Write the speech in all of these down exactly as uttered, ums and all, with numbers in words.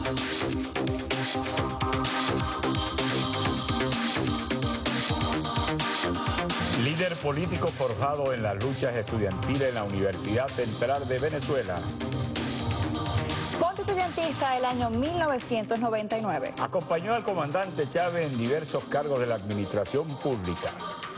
Líder político forjado en las luchas estudiantiles en la Universidad Central de Venezuela. Constituyentista del año mil novecientos noventa y nueve. Acompañó al comandante Chávez en diversos cargos de la administración pública.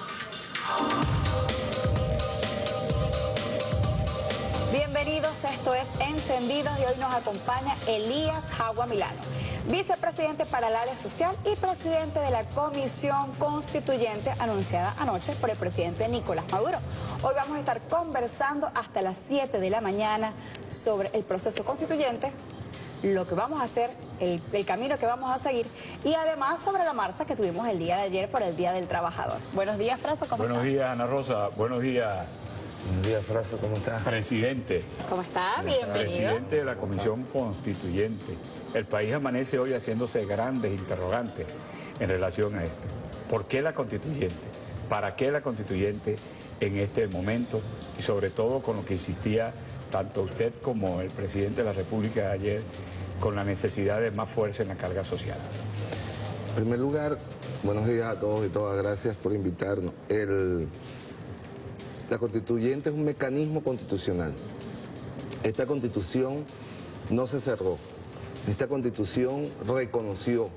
Bienvenidos, esto es Encendidos y hoy nos acompaña Elías Jagua Milano, vicepresidente para el área social y presidente de la Comisión Constituyente anunciada anoche por el presidente Nicolás Maduro. Hoy vamos a estar conversando hasta las siete de la mañana sobre el proceso constituyente, lo que vamos a hacer, el, el camino que vamos a seguir y además sobre la marcha que tuvimos el día de ayer por el Día del Trabajador. Buenos días, Fraso, ¿cómo estás? Buenos días, Ana Rosa. Buenos días. Buenos días, Fraso, ¿cómo estás? Presidente. ¿Cómo está? Bienvenido. Presidente de la Comisión Constituyente. El país amanece hoy haciéndose grandes interrogantes en relación a esto. ¿Por qué la Constituyente? ¿Para qué la Constituyente en este momento? Y sobre todo con lo que insistía tanto usted como el presidente de la República de ayer, con la necesidad de más fuerza en la carga social. En primer lugar, buenos días a todos y todas, gracias por invitarnos. El... La Constituyente es un mecanismo constitucional. Esta Constitución no se cerró. Esta Constitución reconoció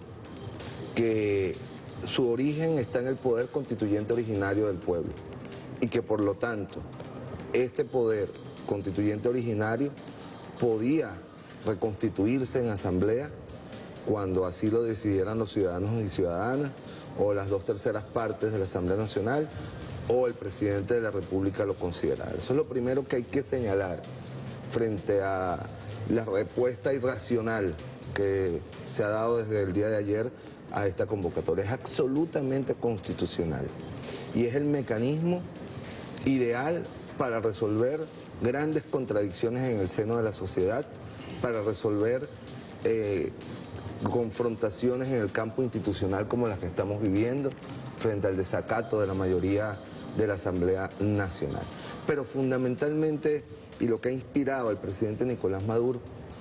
que su origen está en el poder constituyente originario del pueblo y que por lo tanto este poder constituyente originario podía reconstituirse en asamblea cuando así lo decidieran los ciudadanos y ciudadanas o las dos terceras partes de la Asamblea Nacional o el presidente de la República lo considerara. Eso es lo primero que hay que señalar frente a la respuesta irracional que se ha dado desde el día de ayer a esta convocatoria. Es absolutamente constitucional y es el mecanismo ideal para resolver grandes contradicciones en el seno de la sociedad, para resolver eh, confrontaciones en el campo institucional como las que estamos viviendo frente al desacato de la mayoría de la Asamblea Nacional. Pero fundamentalmente, y lo que ha inspirado al presidente Nicolás Maduro,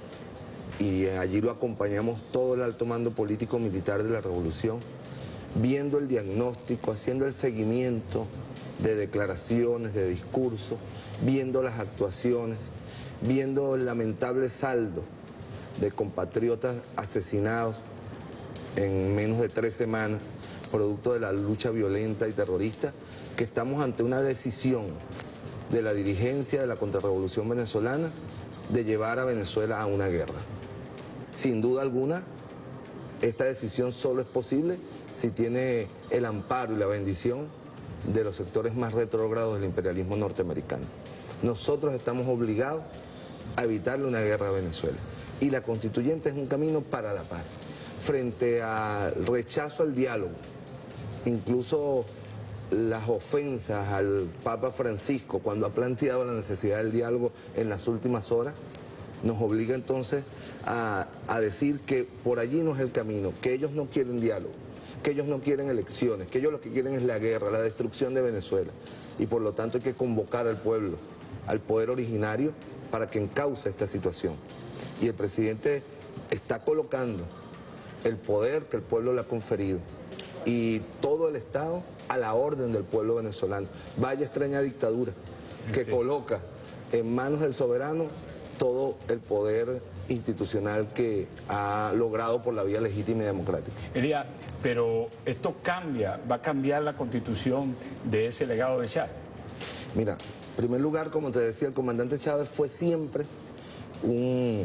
y allí lo acompañamos todo el alto mando político militar de la revolución, viendo el diagnóstico, haciendo el seguimiento de declaraciones, de discursos, viendo las actuaciones, viendo el lamentable saldo de compatriotas asesinados en menos de tres semanas, producto de la lucha violenta y terrorista, que estamos ante una decisión de la dirigencia de la contrarrevolución venezolana de llevar a Venezuela a una guerra. Sin duda alguna, esta decisión solo es posible si tiene el amparo y la bendición de los sectores más retrógrados del imperialismo norteamericano. Nosotros estamos obligados a evitarle una guerra a Venezuela. Y la Constituyente es un camino para la paz. Frente al rechazo al diálogo, incluso las ofensas al Papa Francisco cuando ha planteado la necesidad del diálogo en las últimas horas, nos obliga entonces a, a decir que por allí no es el camino, que ellos no quieren diálogo, que ellos no quieren elecciones, que ellos lo que quieren es la guerra, la destrucción de Venezuela. Y por lo tanto hay que convocar al pueblo, al poder originario, para que encauce esta situación. Y el presidente está colocando el poder que el pueblo le ha conferido y todo el Estado a la orden del pueblo venezolano. Vaya extraña dictadura que sí coloca en manos del soberano todo el poder institucional que ha logrado por la vía legítima y democrática. Elías, pero esto cambia, va a cambiar la Constitución de ese legado de Chávez. Mira, en primer lugar, como te decía, el comandante Chávez fue siempre un,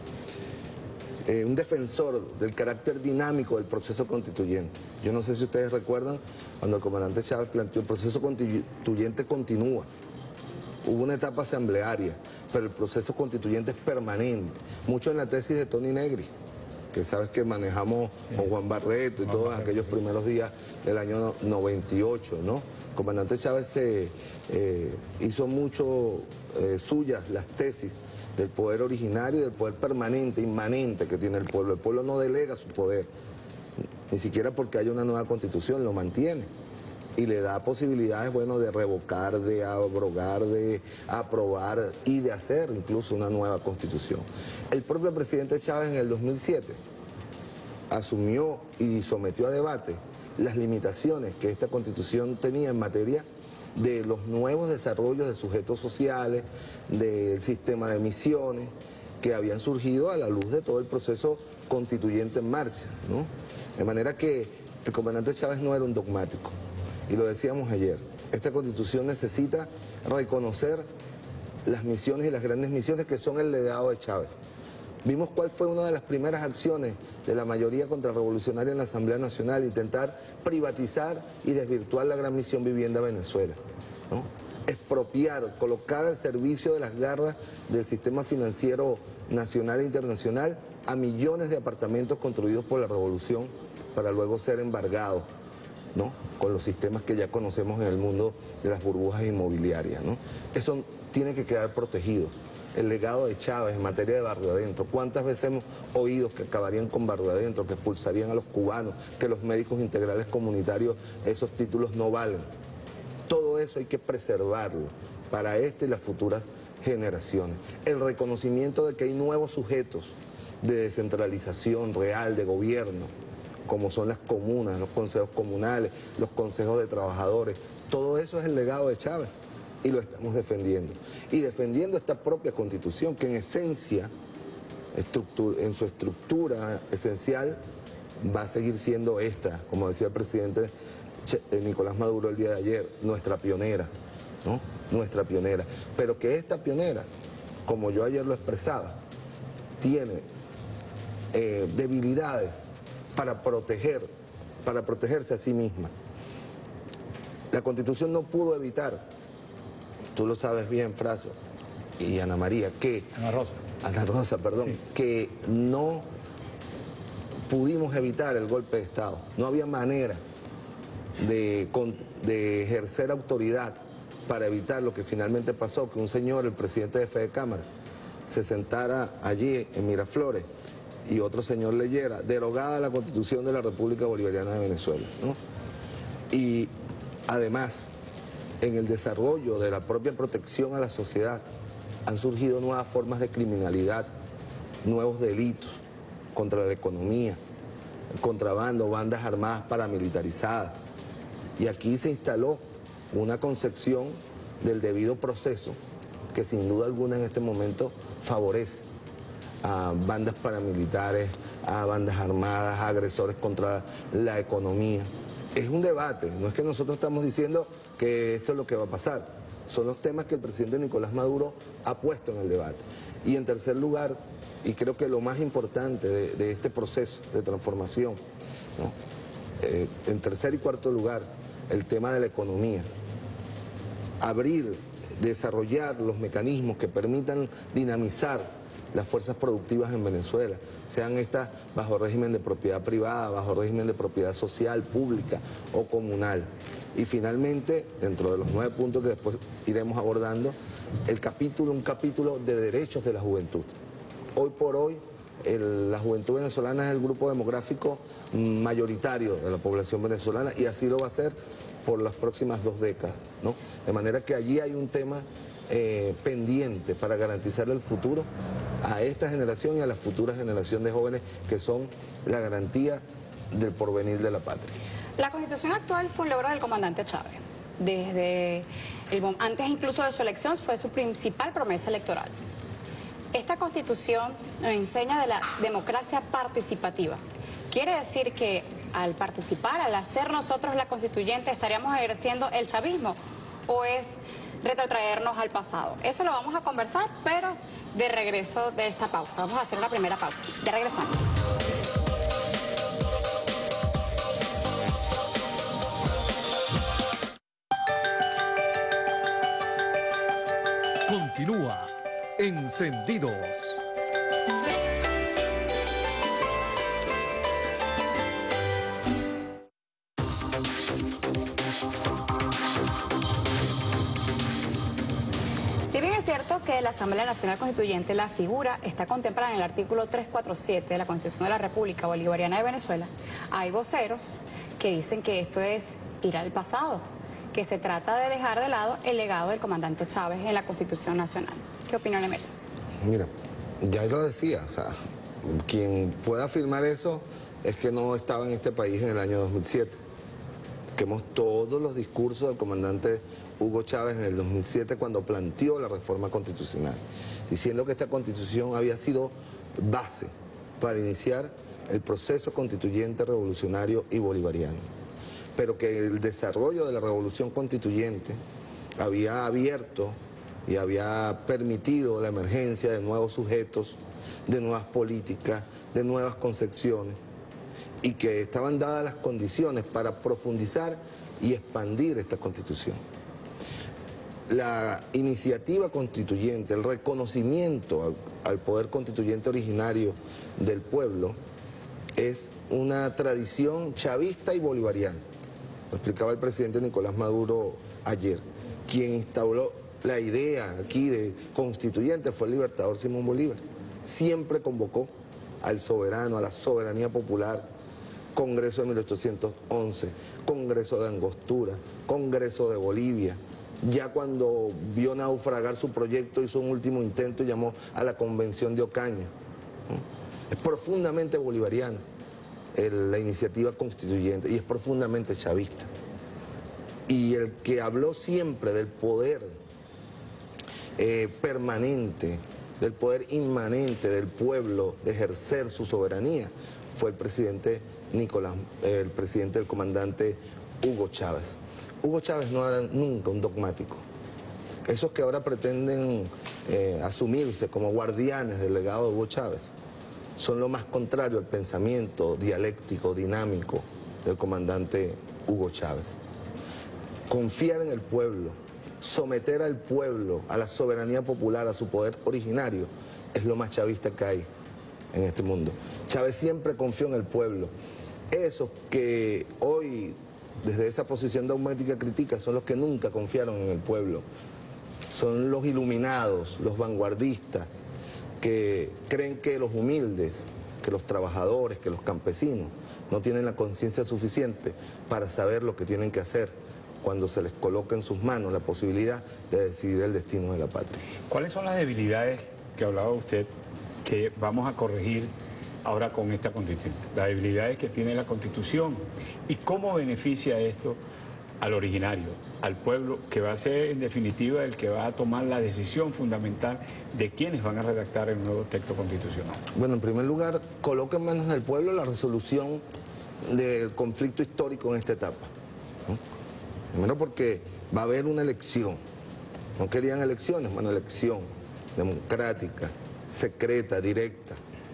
eh, un defensor del carácter dinámico del proceso constituyente. Yo no sé si ustedes recuerdan cuando el comandante Chávez planteó el proceso constituyente continúa. Hubo una etapa asamblearia, pero el proceso constituyente es permanente. Mucho en la tesis de Tony Negri, que sabes que manejamos con Juan Barreto y todos aquellos primeros días del año noventa y ocho, ¿no? El comandante Chávez se, eh, hizo mucho eh, suyas las tesis del poder originario y del poder permanente, inmanente que tiene el pueblo. El pueblo no delega su poder, ni siquiera porque haya una nueva constitución, lo mantiene. y le da posibilidades, bueno, de revocar, de abrogar, de aprobar y de hacer incluso una nueva constitución. El propio presidente Chávez en el dos mil siete asumió y sometió a debate las limitaciones que esta constitución tenía en materia de los nuevos desarrollos de sujetos sociales, del sistema de misiones, que habían surgido a la luz de todo el proceso constituyente en marcha, ¿no? De manera que el comandante Chávez no era un dogmático. Y lo decíamos ayer, esta constitución necesita reconocer las misiones y las grandes misiones que son el legado de Chávez. Vimos cuál fue una de las primeras acciones de la mayoría contrarrevolucionaria en la Asamblea Nacional, intentar privatizar y desvirtuar la gran misión Vivienda Venezuela, ¿no? Expropiar, colocar al servicio de las garras del sistema financiero nacional e internacional a millones de apartamentos construidos por la revolución para luego ser embargados, ¿no? Con los sistemas que ya conocemos en el mundo de las burbujas inmobiliarias, ¿no? Eso tiene que quedar protegido. El legado de Chávez en materia de barrio adentro. ¿Cuántas veces hemos oído que acabarían con barrio adentro, que expulsarían a los cubanos, que los médicos integrales comunitarios, esos títulos no valen? Todo eso hay que preservarlo para esta y las futuras generaciones. El reconocimiento de que hay nuevos sujetos de descentralización real, de gobierno, como son las comunas, los consejos comunales, los consejos de trabajadores. Todo eso es el legado de Chávez y lo estamos defendiendo. Y defendiendo esta propia constitución que en esencia, en su estructura esencial, va a seguir siendo esta, como decía el presidente Nicolás Maduro el día de ayer, nuestra pionera, ¿no? Nuestra pionera. Pero que esta pionera, como yo ayer lo expresaba, tiene eh, debilidades para proteger, para protegerse a sí misma. La Constitución no pudo evitar, tú lo sabes bien, Fraso y Ana María, que... Ana Rosa. Ana Rosa, perdón, sí. Que no pudimos evitar el golpe de Estado. No había manera de, de ejercer autoridad para evitar lo que finalmente pasó, que un señor, el presidente de Fede Cámara, se sentara allí en Miraflores y otro señor leyera, derogada la Constitución de la República Bolivariana de Venezuela, ¿no? Y además, en el desarrollo de la propia protección a la sociedad, han surgido nuevas formas de criminalidad, nuevos delitos contra la economía, contrabando, bandas armadas paramilitarizadas. Y aquí se instaló una concepción del debido proceso que sin duda alguna en este momento favorece a bandas paramilitares, a bandas armadas, a agresores contra la economía. Es un debate, no es que nosotros estamos diciendo que esto es lo que va a pasar, son los temas que el presidente Nicolás Maduro ha puesto en el debate. Y en tercer lugar, y creo que lo más importante de, de este proceso de transformación, ¿no? eh, en tercer y cuarto lugar, el tema de la economía. Abrir, desarrollar los mecanismos que permitan dinamizar las fuerzas productivas en Venezuela, sean estas bajo régimen de propiedad privada, bajo régimen de propiedad social, pública o comunal. Y finalmente, dentro de los nueve puntos que después iremos abordando, el capítulo, un capítulo de derechos de la juventud. Hoy por hoy, el, la juventud venezolana es el grupo demográfico mayoritario de la población venezolana y así lo va a ser por las próximas dos décadas, ¿no? De manera que allí hay un tema eh, pendiente para garantizar el futuro a esta generación y a la futura generación de jóvenes que son la garantía del porvenir de la patria. La Constitución actual fue un logro del comandante Chávez. Desde el, antes incluso de su elección fue su principal promesa electoral. Esta Constitución nos enseña de la democracia participativa. Quiere decir que al participar, al hacer nosotros la constituyente, estaríamos ejerciendo el chavismo, o es retrotraernos al pasado. Eso lo vamos a conversar, pero de regreso de esta pausa. Vamos a hacer una primera pausa. Ya regresamos. Continúa Encendidos. Si bien es cierto que la Asamblea Nacional Constituyente, la figura está contemplada en el artículo trescientos cuarenta y siete de la Constitución de la República Bolivariana de Venezuela, hay voceros que dicen que esto es ir al pasado. que se trata de dejar de lado el legado del comandante Chávez en la Constitución Nacional. ¿Qué opinión le merece? Mira, ya lo decía, o sea, quien pueda afirmar eso es que no estaba en este país en el año dos mil siete. Quemamos todos los discursos del comandante Hugo Chávez en el dos mil siete cuando planteó la reforma constitucional, diciendo que esta constitución había sido base para iniciar el proceso constituyente revolucionario y bolivariano, pero que el desarrollo de la revolución constituyente había abierto y había permitido la emergencia de nuevos sujetos, de nuevas políticas, de nuevas concepciones, y que estaban dadas las condiciones para profundizar y expandir esta Constitución. La iniciativa constituyente, el reconocimiento al, al poder constituyente originario del pueblo, es una tradición chavista y bolivariana. Lo explicaba el presidente Nicolás Maduro ayer. Quien instauró la idea aquí de constituyente fue el libertador Simón Bolívar. Siempre convocó al soberano, a la soberanía popular. Congreso de mil ochocientos once, Congreso de Angostura, Congreso de Bolivia. Ya cuando vio naufragar su proyecto, hizo un último intento y llamó a la Convención de Ocaña. Es profundamente bolivariana el, la iniciativa constituyente, y es profundamente chavista. Y el que habló siempre del poder eh, permanente, del poder inmanente del pueblo de ejercer su soberanía, fue el presidente Nicolás, eh, el presidente del comandante Hugo Chávez. Hugo Chávez no era nunca un dogmático. Esos que ahora pretenden eh, asumirse como guardianes del legado de Hugo Chávez son lo más contrario al pensamiento dialéctico, dinámico del comandante Hugo Chávez. Confiar en el pueblo, someter al pueblo, a la soberanía popular, a su poder originario, es lo más chavista que hay en este mundo. Chávez siempre confió en el pueblo. Esos que hoy, desde esa posición dogmática crítica, son los que nunca confiaron en el pueblo. Son los iluminados, los vanguardistas, que creen que los humildes, que los trabajadores, que los campesinos no tienen la conciencia suficiente para saber lo que tienen que hacer cuando se les coloca en sus manos la posibilidad de decidir el destino de la patria. ¿Cuáles son las debilidades que hablaba usted que vamos a corregir ahora con esta Constitución? Las debilidades que tiene la Constitución y cómo beneficia esto al originario, al pueblo, que va a ser en definitiva el que va a tomar la decisión fundamental de quiénes van a redactar el nuevo texto constitucional. Bueno, en primer lugar, coloca en manos del pueblo la resolución del conflicto histórico en esta etapa, ¿no? Primero porque va a haber una elección. No querían elecciones, bueno, elección democrática, secreta, directa.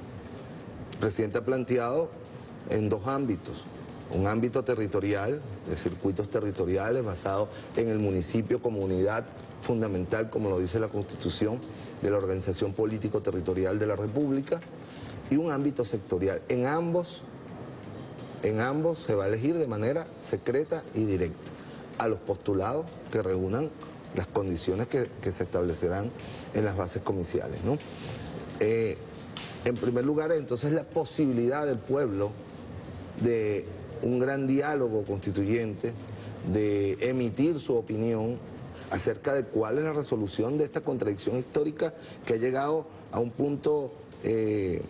El presidente ha planteado en dos ámbitos. Un ámbito territorial, de circuitos territoriales basados en el municipio como unidad fundamental, como lo dice la Constitución, de la organización político-territorial de la República, y un ámbito sectorial. En ambos, en ambos se va a elegir de manera secreta y directa a los postulados que reúnan las condiciones que, que se establecerán en las bases comiciales, ¿no? Eh, en primer lugar, entonces, la posibilidad del pueblo de un gran diálogo constituyente, de emitir su opinión acerca de cuál es la resolución de esta contradicción histórica que ha llegado a un punto eh,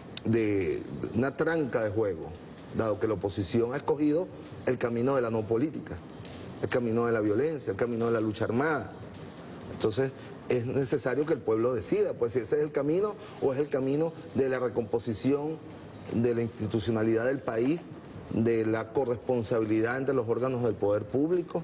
de una tranca de juego, dado que la oposición ha escogido el camino de la no política, el camino de la violencia, el camino de la lucha armada. Entonces es necesario que el pueblo decida, pues si ese es el camino o es el camino de la recomposición de la institucionalidad del país, de la corresponsabilidad entre los órganos del poder público,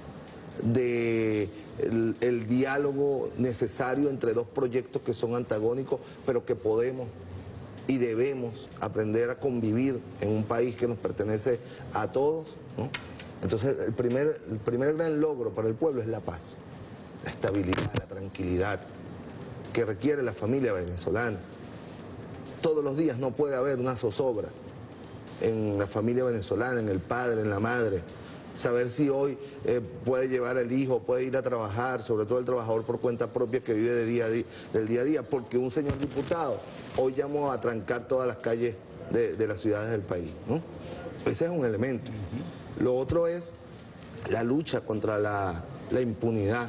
de el, el diálogo necesario entre dos proyectos que son antagónicos, pero que podemos y debemos aprender a convivir en un país que nos pertenece a todos, ¿no? Entonces el primer, el primer gran logro para el pueblo es la paz, la estabilidad, la tranquilidad que requiere la familia venezolana. Todos los días no puede haber una zozobra en la familia venezolana, en el padre, en la madre. Saber si hoy eh, puede llevar al hijo, puede ir a trabajar, sobre todo el trabajador por cuenta propia que vive de día a día, del día a día, porque un señor diputado hoy llamó a trancar todas las calles de, de las ciudades del país, ¿no? Ese es un elemento. Lo otro es la lucha contra la, la impunidad.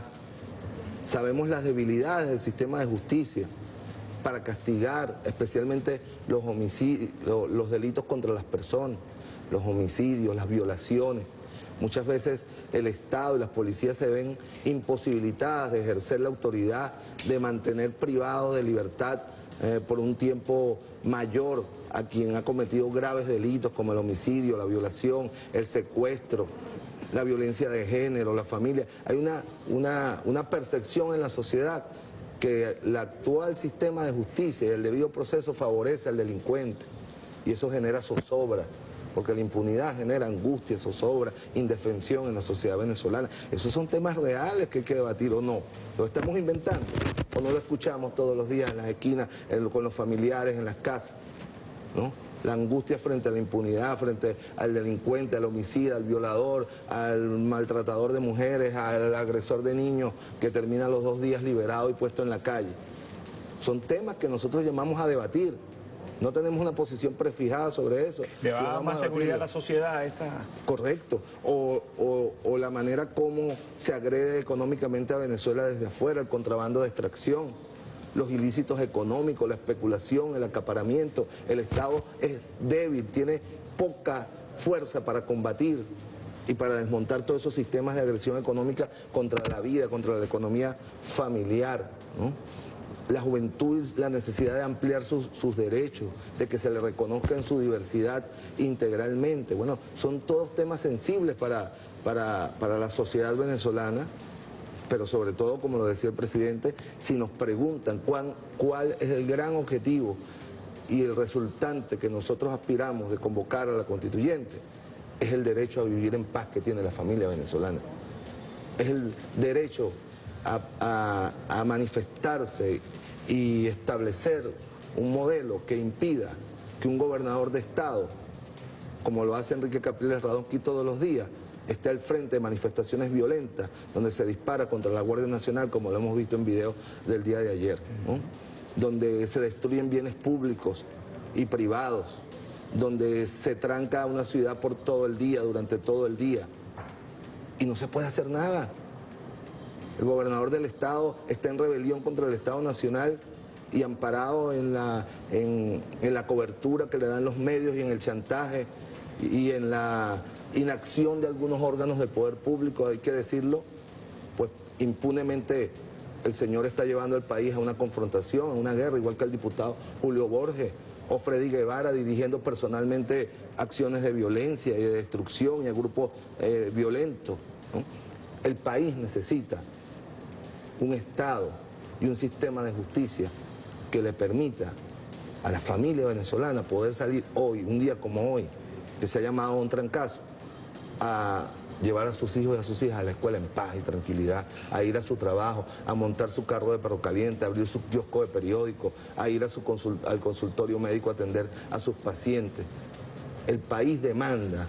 Sabemos las debilidades del sistema de justicia para castigar especialmente los homicidios, los, los delitos contra las personas, los homicidios, las violaciones. Muchas veces el Estado y las policías se ven imposibilitadas de ejercer la autoridad, de mantener privados de libertad eh, por un tiempo mayor a quien ha cometido graves delitos como el homicidio, la violación, el secuestro, la violencia de género, la familia. Hay una, una, una percepción en la sociedad que el actual sistema de justicia y el debido proceso favorece al delincuente y eso genera zozobra, porque la impunidad genera angustia, zozobra, indefensión en la sociedad venezolana. Esos son temas reales que hay que debatir o no. ¿Lo estamos inventando o no lo escuchamos todos los días en las esquinas, en, con los familiares, en las casas? ¿No? La angustia frente a la impunidad, frente al delincuente, al homicida, al violador, al maltratador de mujeres, al agresor de niños que termina los dos días liberado y puesto en la calle. Son temas que nosotros llamamos a debatir. No tenemos una posición prefijada sobre eso. ¿Le va a dar más seguridad a la sociedad esta? Correcto. O, o, o la manera como se agrede económicamente a Venezuela desde afuera, el contrabando de extracción, los ilícitos económicos, la especulación, el acaparamiento. El Estado es débil, tiene poca fuerza para combatir y para desmontar todos esos sistemas de agresión económica contra la vida, contra la economía familiar, ¿no? La juventud, la necesidad de ampliar sus, sus derechos, de que se le reconozca en su diversidad integralmente. Bueno, son todos temas sensibles para, para, para la sociedad venezolana, pero sobre todo, como lo decía el presidente, si nos preguntan cuán, cuál es el gran objetivo y el resultante que nosotros aspiramos de convocar a la constituyente, es el derecho a vivir en paz que tiene la familia venezolana. Es el derecho a, a, a manifestarse y establecer un modelo que impida que un gobernador de Estado, como lo hace Enrique Capriles Radonsky todos los días, esté al frente de manifestaciones violentas, donde se dispara contra la Guardia Nacional, como lo hemos visto en videos del día de ayer, ¿no? Donde se destruyen bienes públicos y privados, donde se tranca una ciudad por todo el día, durante todo el día, y no se puede hacer nada. El gobernador del Estado está en rebelión contra el Estado Nacional y amparado en la, en, en la cobertura que le dan los medios y en el chantaje y en la inacción de algunos órganos del poder público, hay que decirlo, pues impunemente el señor está llevando al país a una confrontación, a una guerra, igual que el diputado Julio Borges o Freddy Guevara dirigiendo personalmente acciones de violencia y de destrucción y a grupos eh, violentos, ¿no? El país necesita un Estado y un sistema de justicia que le permita a la familia venezolana poder salir hoy, un día como hoy, que se ha llamado un trancazo, a llevar a sus hijos y a sus hijas a la escuela en paz y tranquilidad, a ir a su trabajo, a montar su carro de perro caliente, a abrir su kiosco de periódico, a ir a su consult- al consultorio médico a atender a sus pacientes. El país demanda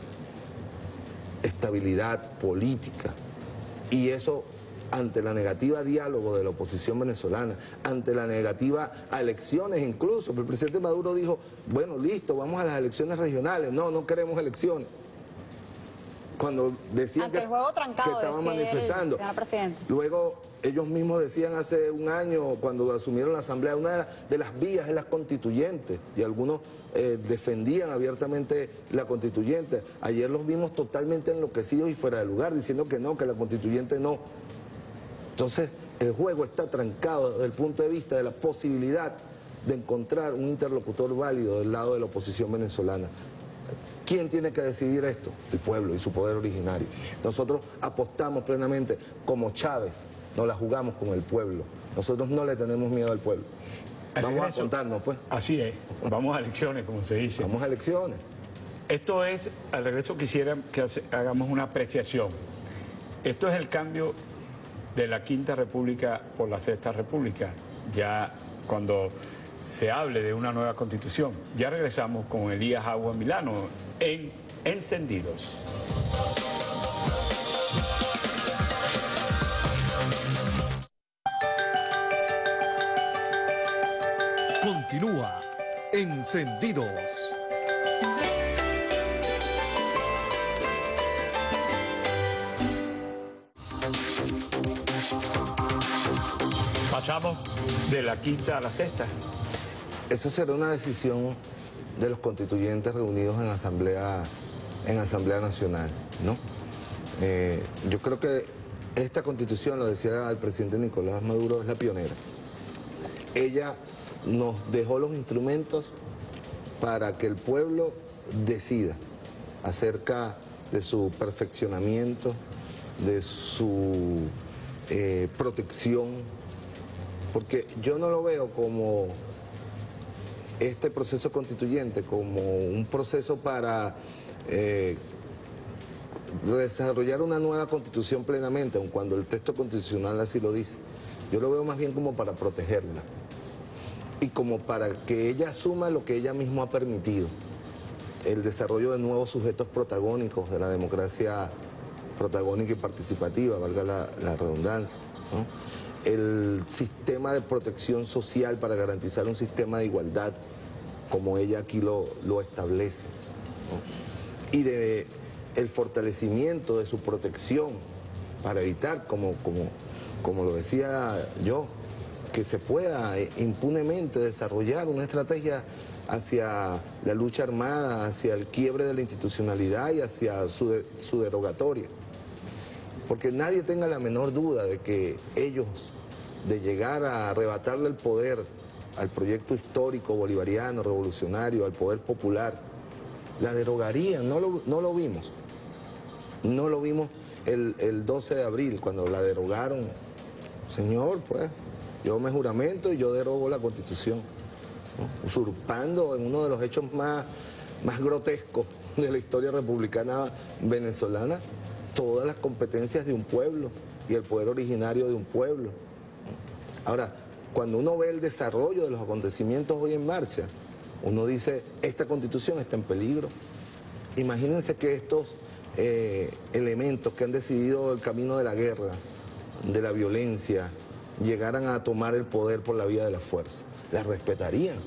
estabilidad política y eso, ante la negativa a diálogo de la oposición venezolana, ante la negativa a elecciones incluso, el presidente Maduro dijo, bueno, listo, vamos a las elecciones regionales, no, no queremos elecciones. Cuando decían que, el juego trancado, que estaban manifestando. Señor presidente. Luego ellos mismos decían hace un año, cuando asumieron la asamblea, una de, la, de las vías es la constituyente, y algunos eh, defendían abiertamente la constituyente. Ayer los vimos totalmente enloquecidos y fuera de lugar, diciendo que no, que la constituyente no. Entonces, el juego está trancado desde el punto de vista de la posibilidad de encontrar un interlocutor válido del lado de la oposición venezolana. ¿Quién tiene que decidir esto? El pueblo y su poder originario. Nosotros apostamos plenamente, como Chávez, nos la jugamos con el pueblo. Nosotros no le tenemos miedo al pueblo. Vamos a contarnos, pues. Así es, vamos a elecciones, como se dice. Vamos a elecciones. Esto es, al regreso quisiera que hace- hagamos una apreciación. Esto es el cambio de la Quinta República por la Sexta República, ya cuando se hable de una nueva constitución. Ya regresamos con Elías Agua Milano en Encendidos. Continúa Encendidos. Pasamos de la quinta a la sexta. Eso será una decisión de los constituyentes reunidos en Asamblea, en Asamblea Nacional, ¿no? Eh, yo creo que esta constitución, lo decía el presidente Nicolás Maduro, es la pionera. Ella nos dejó los instrumentos para que el pueblo decida acerca de su perfeccionamiento, de su eh, protección, porque yo no lo veo como este proceso constituyente, como un proceso para eh, desarrollar una nueva constitución plenamente, aun cuando el texto constitucional así lo dice. Yo lo veo más bien como para protegerla y como para que ella asuma lo que ella misma ha permitido, el desarrollo de nuevos sujetos protagónicos de la democracia protagónica y participativa, valga la, la redundancia, ¿no? El sistema de protección social para garantizar un sistema de igualdad, como ella aquí lo, lo establece, ¿no? Y de el fortalecimiento de su protección para evitar, como, como, como lo decía yo, que se pueda impunemente desarrollar una estrategia hacia la lucha armada, hacia el quiebre de la institucionalidad y hacia su, de, su derogatoria. Porque nadie tenga la menor duda de que ellos, de llegar a arrebatarle el poder al proyecto histórico, bolivariano, revolucionario, al poder popular, la derogarían. No lo, no lo vimos. No lo vimos el, el doce de abril, cuando la derogaron. Señor, pues, yo me juramento y yo derogo la Constitución, ¿no? Usurpando en uno de los hechos más, más grotescos de la historia republicana venezolana todas las competencias de un pueblo y el poder originario de un pueblo. Ahora, cuando uno ve el desarrollo de los acontecimientos hoy en marcha, uno dice, esta Constitución está en peligro. Imagínense que estos eh, elementos que han decidido el camino de la guerra, de la violencia, llegaran a tomar el poder por la vía de la fuerza. La respetarían,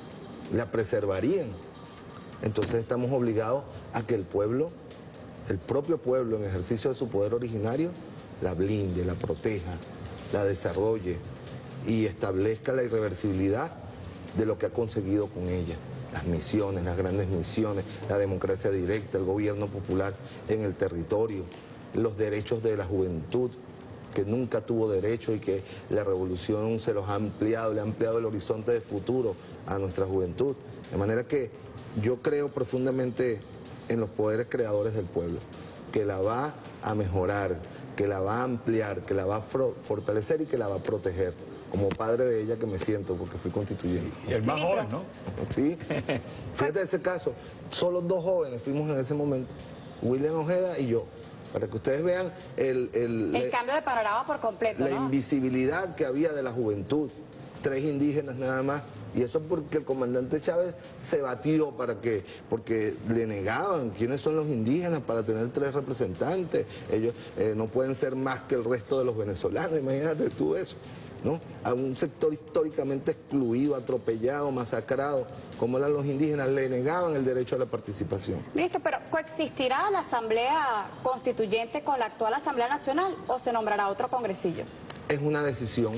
la preservarían. Entonces estamos obligados a que el pueblo, el propio pueblo en ejercicio de su poder originario, la blinde, la proteja, la desarrolle y establezca la irreversibilidad de lo que ha conseguido con ella. Las misiones, las grandes misiones, la democracia directa, el gobierno popular en el territorio, los derechos de la juventud, que nunca tuvo derecho y que la revolución se los ha ampliado, le ha ampliado el horizonte de futuro a nuestra juventud. De manera que yo creo profundamente en los poderes creadores del pueblo, que la va a mejorar, que la va a ampliar, que la va a fortalecer y que la va a proteger. Como padre de ella que me siento, porque fui constituyente. Sí, y el más joven, ¿no? Sí. Fíjate ese caso, solo dos jóvenes fuimos en ese momento, William Ojeda y yo, para que ustedes vean el... El, el cambio de panorama por completo, la ¿no? invisibilidad que había de la juventud, tres indígenas nada más, y eso porque el comandante Chávez se batió para que, porque le negaban quiénes son los indígenas para tener tres representantes, ellos eh, no pueden ser más que el resto de los venezolanos, imagínate tú eso, ¿no? A un sector históricamente excluido, atropellado, masacrado, como eran los indígenas, le negaban el derecho a la participación. Ministro, pero ¿coexistirá la Asamblea Constituyente con la actual Asamblea Nacional o se nombrará otro congresillo? Es una decisión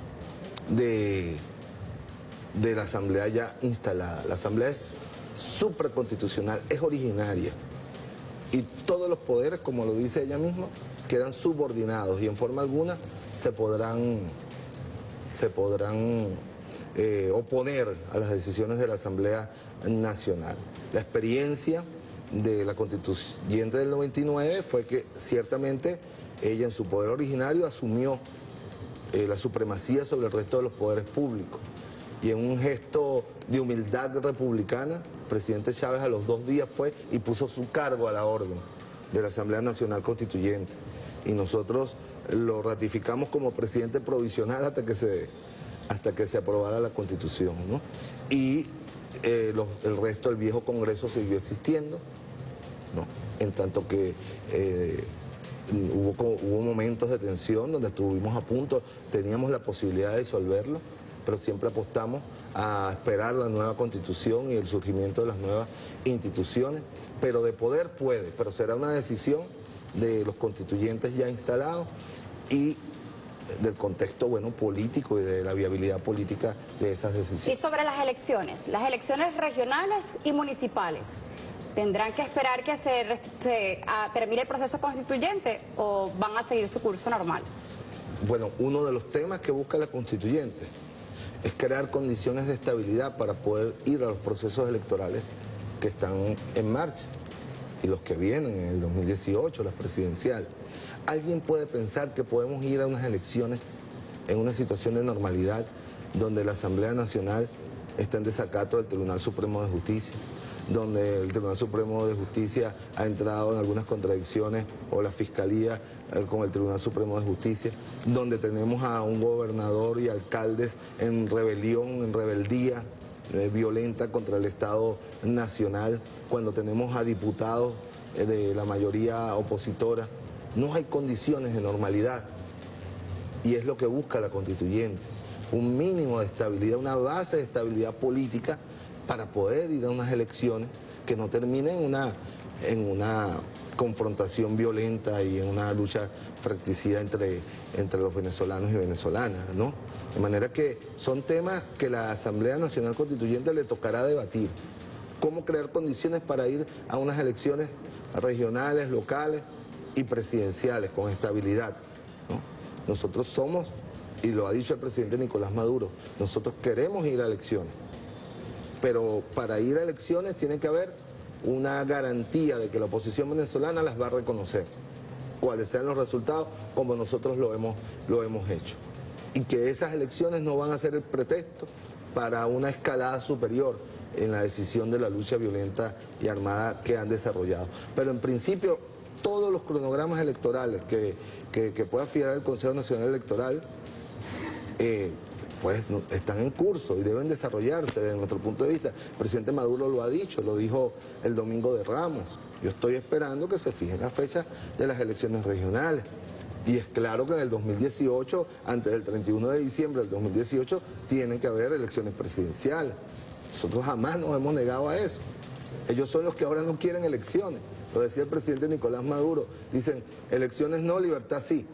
de, de la Asamblea ya instalada. La Asamblea es supraconstitucional, es originaria. Y todos los poderes, como lo dice ella misma, quedan subordinados y en forma alguna se podrán... se podrán eh, oponer a las decisiones de la Asamblea Nacional. La experiencia de la constituyente del noventa y nueve fue que ciertamente ella en su poder originario asumió eh, la supremacía sobre el resto de los poderes públicos y en un gesto de humildad republicana, el presidente Chávez a los dos días fue y puso su cargo a la orden de la Asamblea Nacional Constituyente y nosotros lo ratificamos como presidente provisional hasta que se, hasta que se aprobara la Constitución, ¿no? Y eh, los, el resto del viejo Congreso siguió existiendo, ¿no? En tanto que eh, hubo, hubo momentos de tensión donde estuvimos a punto, teníamos la posibilidad de disolverlo, pero siempre apostamos a esperar la nueva Constitución y el surgimiento de las nuevas instituciones, pero de poder puede, pero será una decisión de los constituyentes ya instalados y del contexto, bueno, político y de la viabilidad política de esas decisiones. Y sobre las elecciones, las elecciones regionales y municipales, ¿tendrán que esperar que se, se a, termine el proceso constituyente o van a seguir su curso normal? Bueno, uno de los temas que busca la constituyente es crear condiciones de estabilidad para poder ir a los procesos electorales que están en marcha y los que vienen en el dos mil dieciocho, las presidenciales. ¿Alguien puede pensar que podemos ir a unas elecciones en una situación de normalidad donde la Asamblea Nacional está en desacato del Tribunal Supremo de Justicia, donde el Tribunal Supremo de Justicia ha entrado en algunas contradicciones, o la Fiscalía eh, con el Tribunal Supremo de Justicia, donde tenemos a un gobernador y alcaldes en rebelión, en rebeldía eh, violenta contra el Estado Nacional, cuando tenemos a diputados eh, de la mayoría opositora? No hay condiciones de normalidad y es lo que busca la constituyente, un mínimo de estabilidad, una base de estabilidad política para poder ir a unas elecciones que no terminen en una, en una confrontación violenta y en una lucha fratricida entre, entre los venezolanos y venezolanas, ¿no? De manera que son temas que la Asamblea Nacional Constituyente le tocará debatir. Cómo crear condiciones para ir a unas elecciones regionales, locales y presidenciales con estabilidad, ¿no? Nosotros somos, y lo ha dicho el presidente Nicolás Maduro, nosotros queremos ir a elecciones. Pero para ir a elecciones tiene que haber una garantía de que la oposición venezolana las va a reconocer, cuáles sean los resultados, como nosotros lo hemos, lo hemos hecho. Y que esas elecciones no van a ser el pretexto para una escalada superior en la decisión de la lucha violenta y armada que han desarrollado. Pero en principio, todos los cronogramas electorales que, que, que pueda fijar el Consejo Nacional Electoral, eh, pues están en curso y deben desarrollarse desde nuestro punto de vista. El presidente Maduro lo ha dicho, lo dijo el domingo de Ramos. Yo estoy esperando que se fijen las fechas de las elecciones regionales. Y es claro que en el dos mil dieciocho, antes del treinta y uno de diciembre del dos mil dieciocho, tienen que haber elecciones presidenciales. Nosotros jamás nos hemos negado a eso. Ellos son los que ahora no quieren elecciones. Lo decía el presidente Nicolás Maduro. Dicen, elecciones no, libertad sí.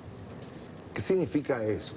¿Qué significa eso?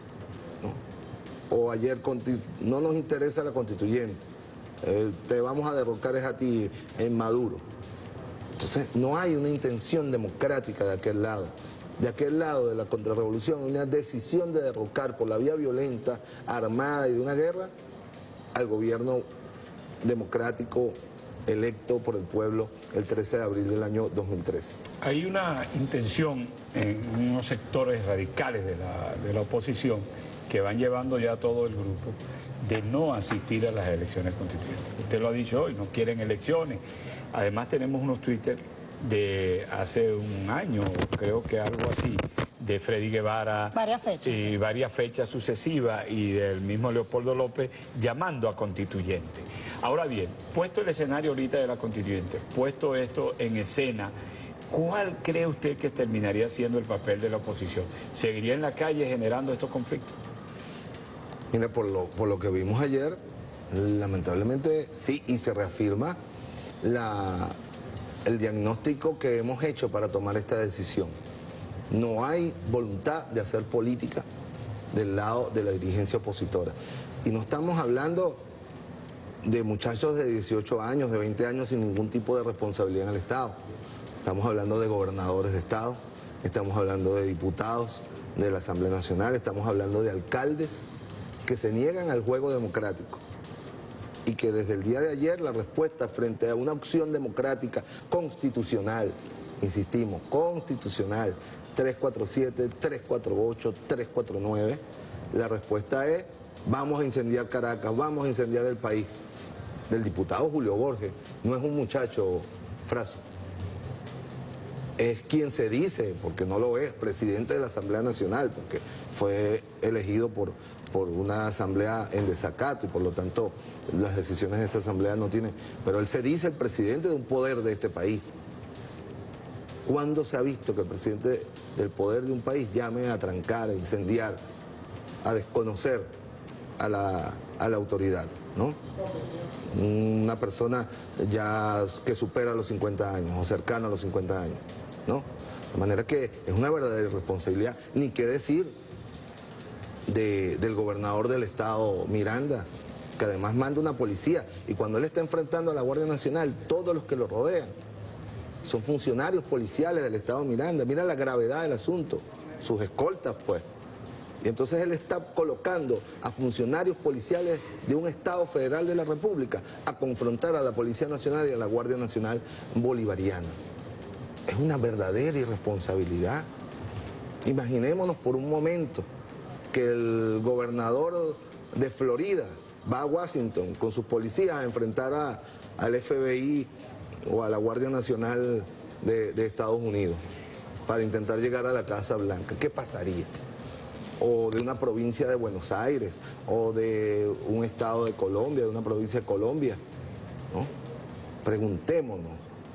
O ayer, no nos interesa la constituyente, eh, te vamos a derrocar es a ti en Maduro. Entonces no hay una intención democrática de aquel lado. De aquel lado de la contrarrevolución, una decisión de derrocar por la vía violenta, armada y de una guerra al gobierno democrático electo por el pueblo el trece de abril del año dos mil trece. Hay una intención en unos sectores radicales de la, de la oposición que van llevando ya todo el grupo de no asistir a las elecciones constituyentes. Usted lo ha dicho hoy, no quieren elecciones. Además tenemos unos Twitter de hace un año, creo que algo así, de Freddy Guevara. Varias fechas. Y varias fechas sucesivas y del mismo Leopoldo López llamando a constituyente. Ahora bien, puesto el escenario ahorita de la constituyente, puesto esto en escena, ¿cuál cree usted que terminaría siendo el papel de la oposición? ¿Seguiría en la calle generando estos conflictos? Mira, por lo, por lo que vimos ayer, lamentablemente sí, y se reafirma la, el diagnóstico que hemos hecho para tomar esta decisión. No hay voluntad de hacer política del lado de la dirigencia opositora. Y no estamos hablando de muchachos de dieciocho años, de veinte años sin ningún tipo de responsabilidad en el Estado. Estamos hablando de gobernadores de Estado, estamos hablando de diputados de la Asamblea Nacional, estamos hablando de alcaldes que se niegan al juego democrático y que desde el día de ayer la respuesta frente a una opción democrática constitucional, insistimos, constitucional, tres cuatro siete, tres cuatro ocho, tres cuatro nueve, la respuesta es vamos a incendiar Caracas, vamos a incendiar el país, del diputado Julio Borges. No es un muchacho fraso, es quien se dice, porque no lo es, presidente de la Asamblea Nacional, porque fue elegido por, por una asamblea en desacato y por lo tanto las decisiones de esta asamblea no tienen, pero él se dice el presidente de un poder de este país. ¿Cuándo se ha visto que el presidente del poder de un país llame a trancar, a incendiar, a desconocer a la, a la autoridad, ¿no? Una persona ya que supera los cincuenta años o cercana a los cincuenta años, ¿no? De manera que es una verdadera irresponsabilidad. Ni qué decir de, del gobernador del estado Miranda, que además manda una policía, y cuando él está enfrentando a la Guardia Nacional, todos los que lo rodean son funcionarios policiales del estado Miranda. Mira la gravedad del asunto, sus escoltas pues. Y entonces él está colocando a funcionarios policiales de un estado federal de la República a confrontar a la Policía Nacional y a la Guardia Nacional Bolivariana. Es una verdadera irresponsabilidad. Imaginémonos por un momento que el gobernador de Florida va a Washington con sus policías a enfrentar a, al F B I o a la Guardia Nacional de, de Estados Unidos para intentar llegar a la Casa Blanca. ¿Qué pasaría? O de una provincia de Buenos Aires, o de un estado de Colombia, de una provincia de Colombia, ¿no? Preguntémonos.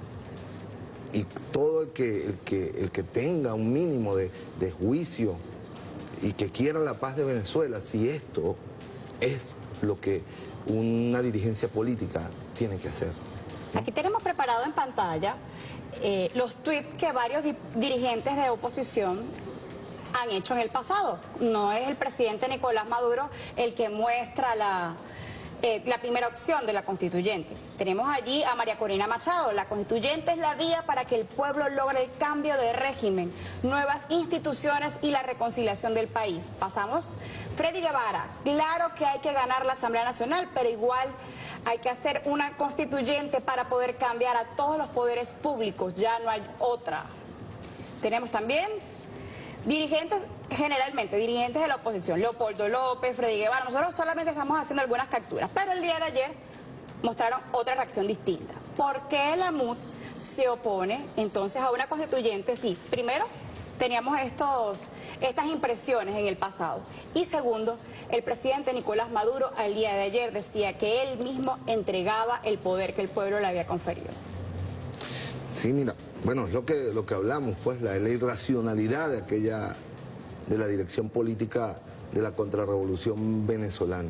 Y todo el que, el que, el que tenga un mínimo de, de juicio y que quiera la paz de Venezuela, si esto es lo que una dirigencia política tiene que hacer, ¿no? Aquí tenemos preparado en pantalla eh, los tweets que varios di dirigentes de oposición han hecho en el pasado. No es el presidente Nicolás Maduro el que muestra la, eh, la primera opción de la constituyente. Tenemos allí a María Corina Machado. La constituyente es la vía para que el pueblo logre el cambio de régimen, nuevas instituciones y la reconciliación del país. Pasamos. Freddy Guevara. Claro que hay que ganar la Asamblea Nacional, pero igual hay que hacer una constituyente para poder cambiar a todos los poderes públicos. Ya no hay otra. Tenemos también dirigentes, generalmente, dirigentes de la oposición, Leopoldo López, Freddy Guevara. Nosotros solamente estamos haciendo algunas capturas, pero el día de ayer mostraron otra reacción distinta. ¿Por qué la M U D se opone entonces a una constituyente? Sí, primero, teníamos estos, estas impresiones en el pasado. Y segundo, el presidente Nicolás Maduro al día de ayer decía que él mismo entregaba el poder que el pueblo le había conferido. Sí, mira, bueno, es lo que, lo que hablamos, pues, la, la irracionalidad de aquella, de la dirección política de la contrarrevolución venezolana.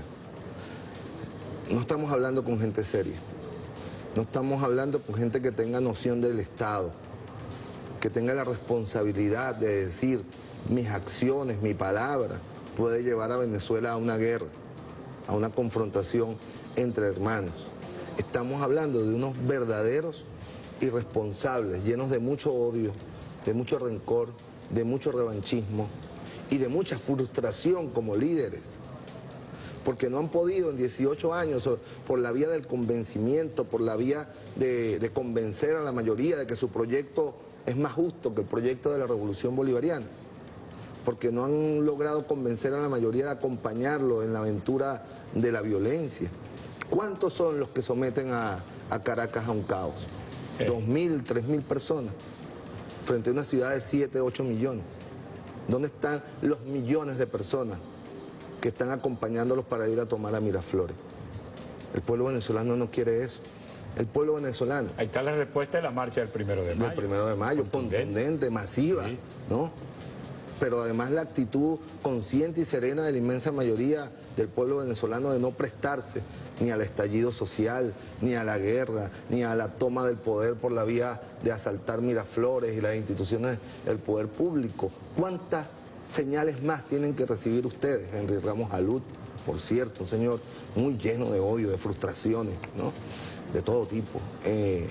No estamos hablando con gente seria, no estamos hablando con gente que tenga noción del Estado, que tenga la responsabilidad de decir mis acciones, mi palabra, puede llevar a Venezuela a una guerra, a una confrontación entre hermanos. Estamos hablando de unos verdaderos irresponsables, llenos de mucho odio, de mucho rencor, de mucho revanchismo y de mucha frustración como líderes, porque no han podido en dieciocho años, por la vía del convencimiento, por la vía de, de convencer a la mayoría de que su proyecto es más justo que el proyecto de la revolución bolivariana, porque no han logrado convencer a la mayoría de acompañarlo en la aventura de la violencia. ¿Cuántos son los que someten a, a Caracas a un caos? Dos mil, tres mil personas, frente a una ciudad de siete, ocho millones. ¿Dónde están los millones de personas que están acompañándolos para ir a tomar a Miraflores? El pueblo venezolano no quiere eso. El pueblo venezolano... Ahí está la respuesta de la marcha del primero de mayo. Del primero de mayo, contundente, contundente masiva, sí, ¿no? Pero además la actitud consciente y serena de la inmensa mayoría del pueblo venezolano de no prestarse ni al estallido social, ni a la guerra, ni a la toma del poder por la vía de asaltar Miraflores y las instituciones del poder público. ¿Cuántas señales más tienen que recibir ustedes? Henry Ramos Alud, por cierto, un señor muy lleno de odio, de frustraciones, ¿no? De todo tipo, eh,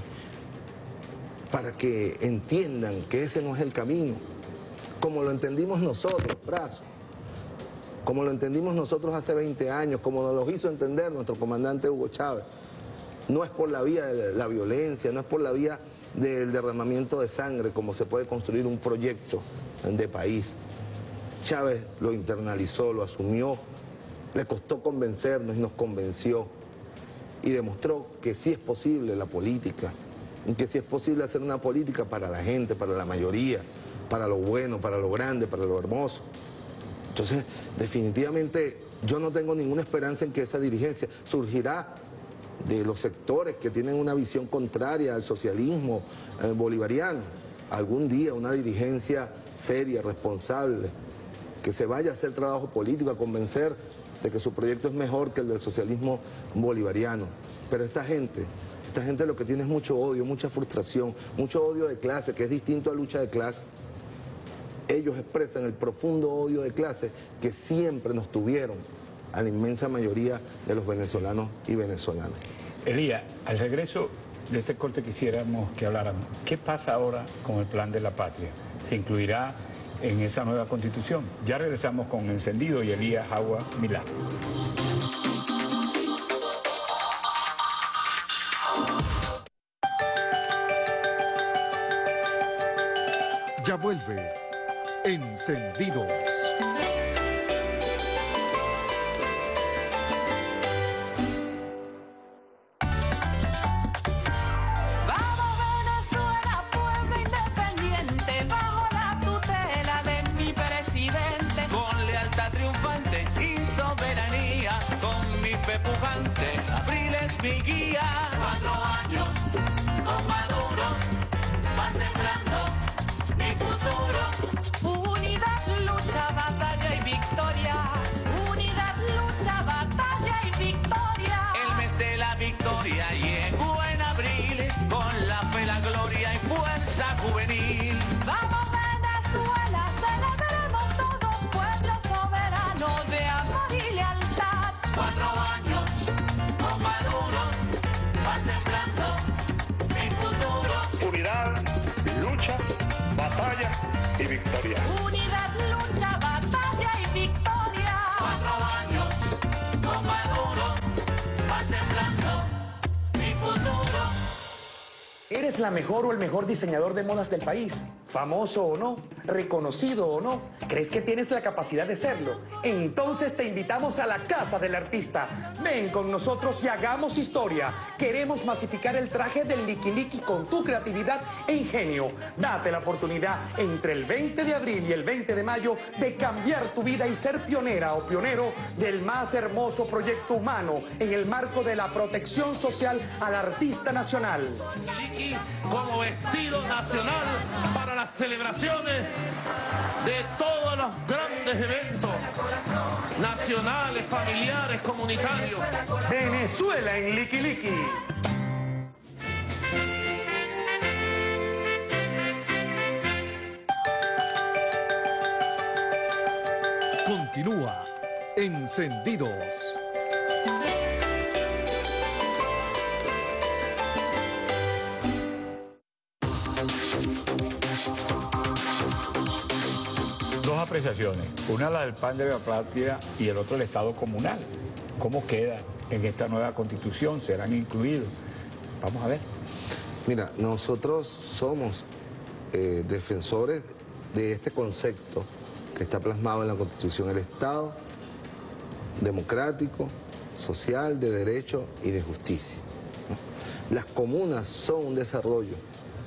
para que entiendan que ese no es el camino, como lo entendimos nosotros, Fraso, como lo entendimos nosotros hace veinte años, como nos lo hizo entender nuestro comandante Hugo Chávez. No es por la vía de la violencia, no es por la vía del derramamiento de sangre como se puede construir un proyecto de país. Chávez lo internalizó, lo asumió, le costó convencernos y nos convenció. Y demostró que sí es posible la política, y que sí es posible hacer una política para la gente, para la mayoría, para lo bueno, para lo grande, para lo hermoso. Entonces, definitivamente, yo no tengo ninguna esperanza en que esa dirigencia surgirá de los sectores que tienen una visión contraria al socialismo eh, bolivariano. Algún día una dirigencia seria, responsable, que se vaya a hacer trabajo político, a convencer de que su proyecto es mejor que el del socialismo bolivariano. Pero esta gente, esta gente lo que tiene es mucho odio, mucha frustración, mucho odio de clase, que es distinto a lucha de clase. ellos expresan el profundo odio de clase que siempre nos tuvieron a la inmensa mayoría de los venezolanos y venezolanas. Elías, al regreso de este corte quisiéramos que habláramos, ¿qué pasa ahora con el Plan de la Patria? ¿Se incluirá en esa nueva constitución? Ya regresamos con Encendido y Elías Jagua Milano. Ya vuelve Encendidos. Pujante, Abril es mi guía. Cuatro años con Maduro, va sembrando mi futuro. Unidad, lucha, batalla y victoria. Unidad, lucha, batalla y victoria. El mes de la victoria llegó en abril, con la fe, la gloria y fuerza juvenil. Vamos Venezuela, celebremos todos, pueblo soberano de amor y lealtad. Cuatro años con Maduro, va sembrando mi futuro. Unidad, lucha, batalla y victoria. Unidad, lucha, batalla y victoria. Cuatro años con Maduro, va sembrando mi futuro. ¿Eres la mejor o el mejor diseñador de modas del país? ¿Famoso o no? ¿Reconocido o no? ¿Crees que tienes la capacidad de serlo? Entonces te invitamos a la Casa del Artista. Ven con nosotros y hagamos historia. Queremos masificar el traje del Liqui Liqui con tu creatividad e ingenio. Date la oportunidad entre el veinte de abril y el veinte de mayo de cambiar tu vida y ser pionera o pionero del más hermoso proyecto humano en el marco de la protección social al artista nacional. Como vestido nacional para las celebraciones de todos los grandes eventos nacionales, familiares, comunitarios. Venezuela en Liqui Liqui. Continúa Encendidos. Dos apreciaciones, una la del Plan de la Patria y el otro el Estado comunal. ¿Cómo queda en esta nueva constitución? ¿Serán incluidos? Vamos a ver. Mira, nosotros somos eh, defensores de este concepto que está plasmado en la Constitución, el Estado democrático, social, de derecho y de justicia, ¿no? Las comunas son un desarrollo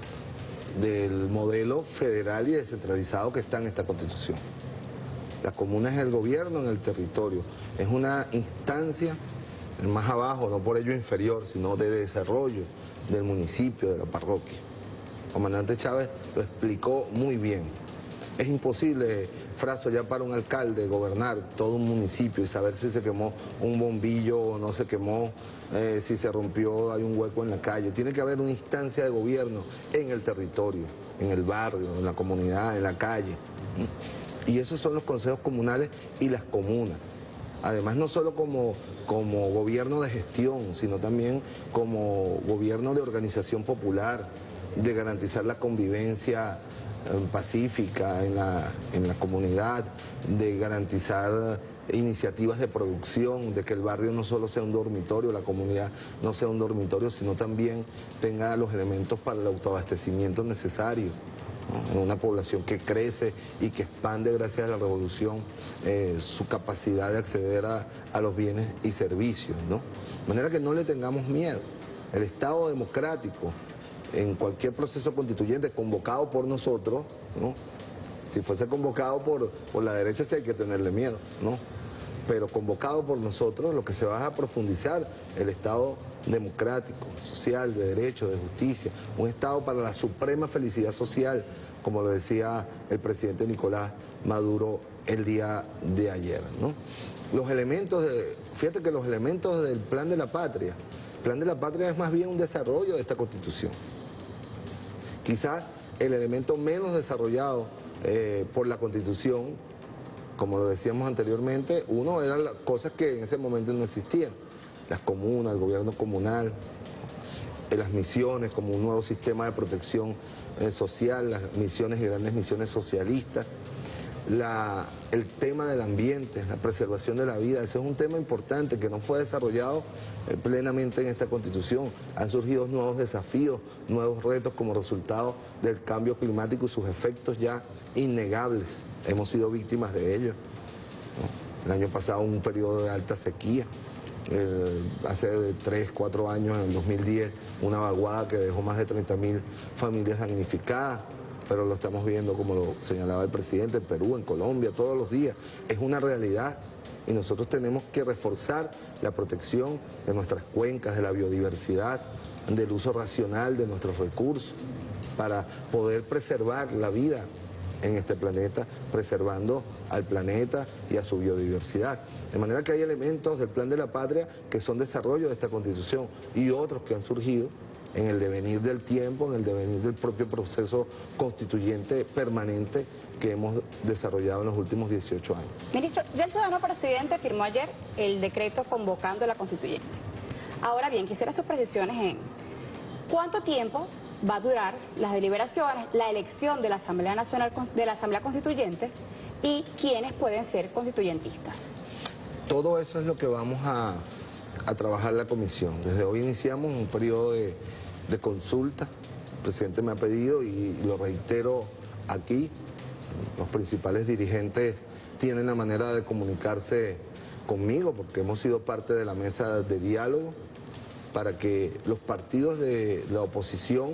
del modelo federal y descentralizado que está en esta Constitución. La comuna es el gobierno en el territorio, es una instancia más abajo, no por ello inferior, sino de desarrollo del municipio, de la parroquia. El comandante Chávez lo explicó muy bien. Es imposible, Fraso, ya para un alcalde gobernar todo un municipio y saber si se quemó un bombillo o no se quemó, eh, si se rompió, hay un hueco en la calle. Tiene que haber una instancia de gobierno en el territorio, en el barrio, en la comunidad, en la calle. Y esos son los consejos comunales y las comunas. Además, no solo como, como gobierno de gestión, sino también como gobierno de organización popular, de garantizar la convivencia pacífica en la, en la comunidad, de garantizar iniciativas de producción, de que el barrio no solo sea un dormitorio, la comunidad no sea un dormitorio, sino también tenga los elementos para el autoabastecimiento necesario, ¿no? En una población que crece y que expande gracias a la revolución eh, su capacidad de acceder a, a los bienes y servicios, ¿no? De manera que no le tengamos miedo. El Estado democrático, en cualquier proceso constituyente convocado por nosotros, ¿no? Si fuese convocado por, por la derecha sí hay que tenerle miedo, ¿no? Pero convocado por nosotros, lo que se va a profundizar el Estado democrático, social, de derecho, de justicia, un Estado para la suprema felicidad social, como lo decía el presidente Nicolás Maduro el día de ayer, ¿no? Los elementos, de, fíjate que los elementos del Plan de la Patria, el Plan de la Patria es más bien un desarrollo de esta Constitución. Quizás el elemento menos desarrollado eh, por la Constitución, como lo decíamos anteriormente, uno eran las cosas que en ese momento no existían, las comunas, el gobierno comunal, eh, las misiones como un nuevo sistema de protección eh, social, las misiones y grandes misiones socialistas, la, el tema del ambiente, la preservación de la vida. Ese es un tema importante que no fue desarrollado eh, plenamente en esta Constitución. Han surgido nuevos desafíos, nuevos retos como resultado del cambio climático y sus efectos ya innegables. Hemos sido víctimas de ello, ¿no? El año pasado un periodo de alta sequía, eh, hace tres, cuatro años, en el dos mil diez, una vaguada que dejó más de treinta mil familias damnificadas, pero lo estamos viendo, como lo señalaba el presidente, en Perú, en Colombia, todos los días. Es una realidad y nosotros tenemos que reforzar la protección de nuestras cuencas, de la biodiversidad, del uso racional de nuestros recursos, para poder preservar la vida en este planeta, preservando al planeta y a su biodiversidad. De manera que hay elementos del Plan de la Patria que son desarrollo de esta Constitución y otros que han surgido en el devenir del tiempo, en el devenir del propio proceso constituyente permanente que hemos desarrollado en los últimos dieciocho años. Ministro, ya el ciudadano presidente firmó ayer el decreto convocando a la constituyente. Ahora bien, quisiera sus precisiones en cuánto tiempo va a durar las deliberaciones, la elección de la Asamblea Nacional, de la Asamblea Constituyente y quiénes pueden ser constituyentistas. Todo eso es lo que vamos a, a trabajar la comisión. Desde hoy iniciamos un periodo de, de consulta. El presidente me ha pedido y lo reitero aquí. Los principales dirigentes tienen la manera de comunicarse conmigo porque hemos sido parte de la mesa de diálogo para que los partidos de la oposición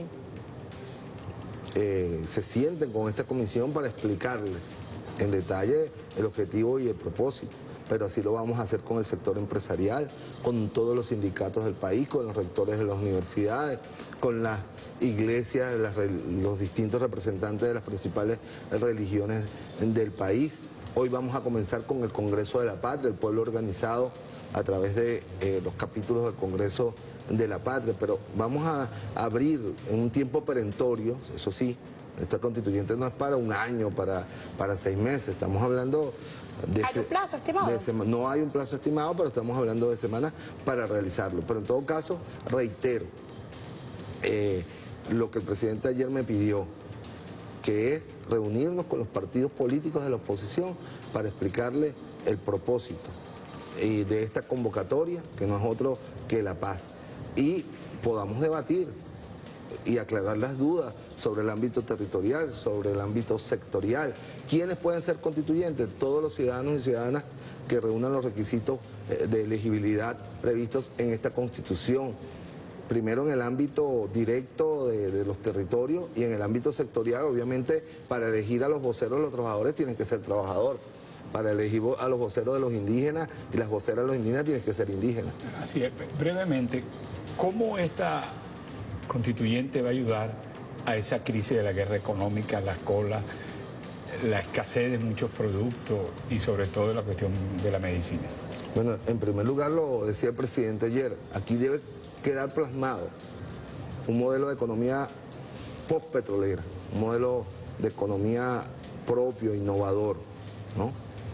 eh, se sienten con esta comisión para explicarle en detalle el objetivo y el propósito. Pero así lo vamos a hacer con el sector empresarial, con todos los sindicatos del país, con los rectores de las universidades, con las iglesias, las, los distintos representantes de las principales religiones del país. Hoy vamos a comenzar con el Congreso de la Patria, el pueblo organizado a través de eh, los capítulos del Congreso de la Patria, pero vamos a abrir en un tiempo perentorio, eso sí, esta constituyente no es para un año, para, para seis meses, estamos hablando de... ¿Hay un plazo estimado? De no hay un plazo estimado, pero estamos hablando de semanas para realizarlo. Pero en todo caso, reitero, eh, lo que el presidente ayer me pidió, que es reunirnos con los partidos políticos de la oposición para explicarle el propósito y de esta convocatoria, que no es otro que la paz, y podamos debatir y aclarar las dudas sobre el ámbito territorial, sobre el ámbito sectorial. ¿Quiénes pueden ser constituyentes? Todos los ciudadanos y ciudadanas que reúnan los requisitos de elegibilidad previstos en esta Constitución. Primero en el ámbito directo de, de los territorios y en el ámbito sectorial, obviamente, para elegir a los voceros de los trabajadores tienen que ser trabajador. Para elegir a los voceros de los indígenas y las voceras de los indígenas tienen que ser indígenas. Así es. Brevemente, ¿cómo esta constituyente va a ayudar a esa crisis de la guerra económica, las colas, la escasez de muchos productos y sobre todo la cuestión de la medicina? Bueno, en primer lugar, lo decía el presidente ayer, aquí debe quedar plasmado un modelo de economía postpetrolera, un modelo de economía propio, innovador, ¿no?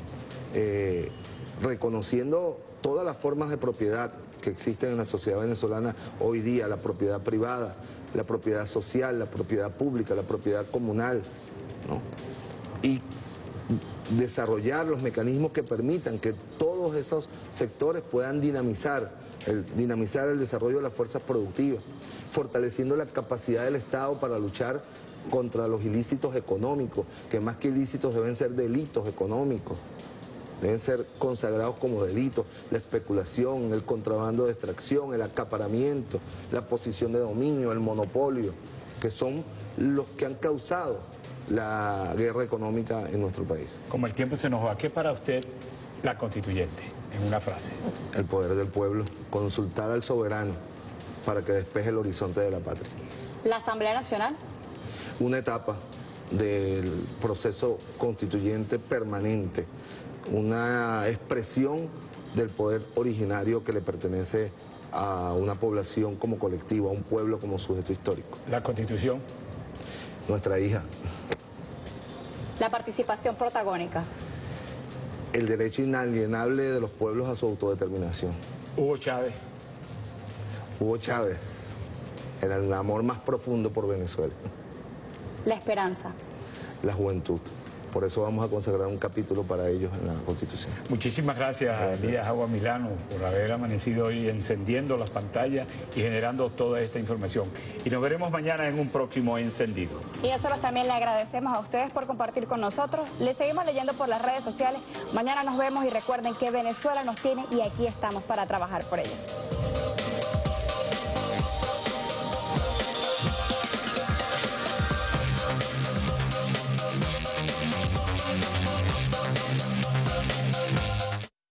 Eh, reconociendo todas las formas de propiedad que existen en la sociedad venezolana hoy día, la propiedad privada, la propiedad social, la propiedad pública, la propiedad comunal, ¿no? Y desarrollar los mecanismos que permitan que todos esos sectores puedan dinamizar el, dinamizar el desarrollo de las fuerzas productivas, fortaleciendo la capacidad del Estado para luchar contra los ilícitos económicos, que más que ilícitos deben ser delitos económicos. Deben ser consagrados como delitos, la especulación, el contrabando de extracción, el acaparamiento, la posición de dominio, el monopolio, que son los que han causado la guerra económica en nuestro país. Como el tiempo se nos va, ¿qué para usted la constituyente? En una frase. El poder del pueblo, consultar al soberano para que despeje el horizonte de la patria. ¿La Asamblea Nacional? Una etapa del proceso constituyente permanente, una expresión del poder originario que le pertenece a una población como colectivo, a un pueblo como sujeto histórico. ¿La Constitución? Nuestra hija. La participación protagónica. El derecho inalienable de los pueblos a su autodeterminación. Hugo Chávez. Hugo Chávez era el amor más profundo por Venezuela. La esperanza. La juventud. Por eso vamos a consagrar un capítulo para ellos en la Constitución. Muchísimas gracias, gracias. Elías Agua Milano, por haber amanecido hoy encendiendo las pantallas y generando toda esta información. Y nos veremos mañana en un próximo Encendido. Y nosotros también le agradecemos a ustedes por compartir con nosotros. Les seguimos leyendo por las redes sociales. Mañana nos vemos y recuerden que Venezuela nos tiene y aquí estamos para trabajar por ella.